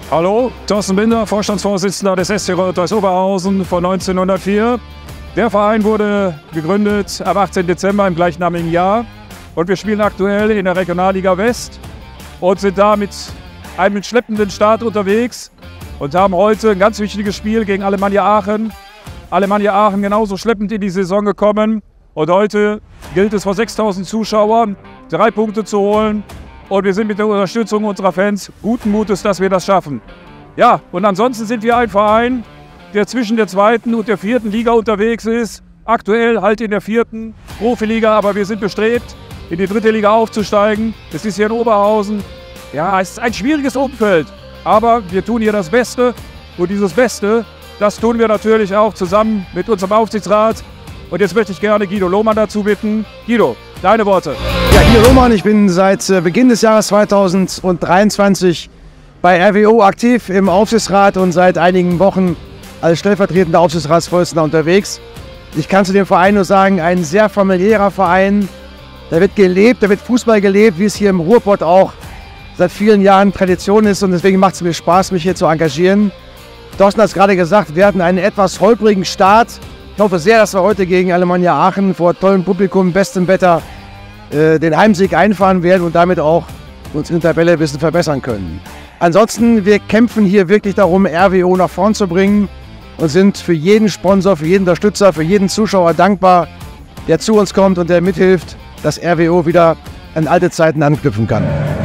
Hallo, Thorsten Binder, Vorstandsvorsitzender des SC Rot-Weiß Oberhausen von 1904. Der Verein wurde gegründet am 18. Dezember im gleichnamigen Jahr und wir spielen aktuell in der Regionalliga West und sind da mit einem schleppenden Start unterwegs und haben heute ein ganz wichtiges Spiel gegen Alemannia Aachen. Alemannia Aachen genauso schleppend in die Saison gekommen und heute gilt es vor 6.000 Zuschauern 3 Punkte zu holen. Und wir sind mit der Unterstützung unserer Fans guten Mutes, dass wir das schaffen. Ja, und ansonsten sind wir ein Verein, der zwischen der 2. und der 4. Liga unterwegs ist. Aktuell halt in der 4. Profiliga, aber wir sind bestrebt, in die 3. Liga aufzusteigen. Es ist hier in Oberhausen. Ja, es ist ein schwieriges Umfeld, aber wir tun hier das Beste. Und dieses Beste, das tun wir natürlich auch zusammen mit unserem Aufsichtsrat. Und jetzt möchte ich gerne Guido Lohmann dazu bitten. Guido, deine Worte. Ja, Guido Lohmann, ich bin seit Beginn des Jahres 2023 bei RWO aktiv im Aufsichtsrat und seit einigen Wochen als stellvertretender Aufsichtsratsvorsitzender unterwegs. Ich kann zu dem Verein nur sagen, ein sehr familiärer Verein. Da wird gelebt, da wird Fußball gelebt, wie es hier im Ruhrpott auch seit vielen Jahren Tradition ist. Und deswegen macht es mir Spaß, mich hier zu engagieren. Thorsten hat es gerade gesagt, wir hatten einen etwas holprigen Start. Ich hoffe sehr, dass wir heute gegen Alemannia Aachen vor tollem Publikum, bestem Wetter, den Heimsieg einfahren werden und damit auch uns in der Tabelle ein bisschen verbessern können. Ansonsten, wir kämpfen hier wirklich darum, RWO nach vorn zu bringen und sind für jeden Sponsor, für jeden Unterstützer, für jeden Zuschauer dankbar, der zu uns kommt und der mithilft, dass RWO wieder an alte Zeiten anknüpfen kann.